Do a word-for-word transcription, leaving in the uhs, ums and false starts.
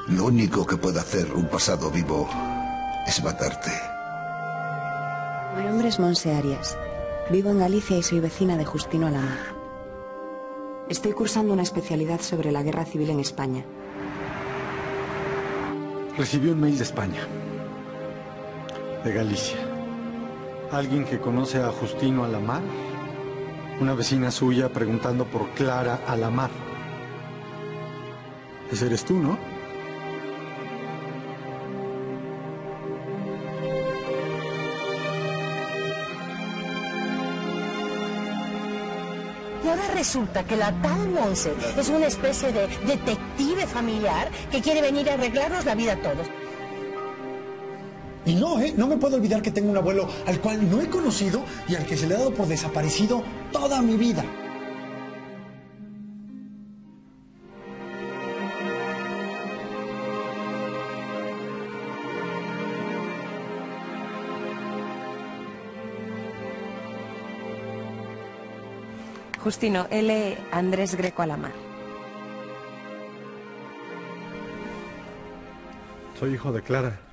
Lo único que puede hacer un pasado vivo es matarte. Mi nombre es Monse Arias. Vivo en Galicia y soy vecina de Justino Alamar. Estoy cursando una especialidad sobre la guerra civil en España. Recibí un mail de España, de Galicia. Alguien que conoce a Justino Alamar, una vecina suya preguntando por Clara Alamar. Ese eres tú, ¿no? Y ahora resulta que la tal Monse es una especie de detective familiar que quiere venir a arreglarnos la vida a todos. Y no, ¿eh? No me puedo olvidar que tengo un abuelo al cual no he conocido y al que se le ha dado por desaparecido toda mi vida. Justino, L. Andrés Greco Alamar. Soy hijo de Clara.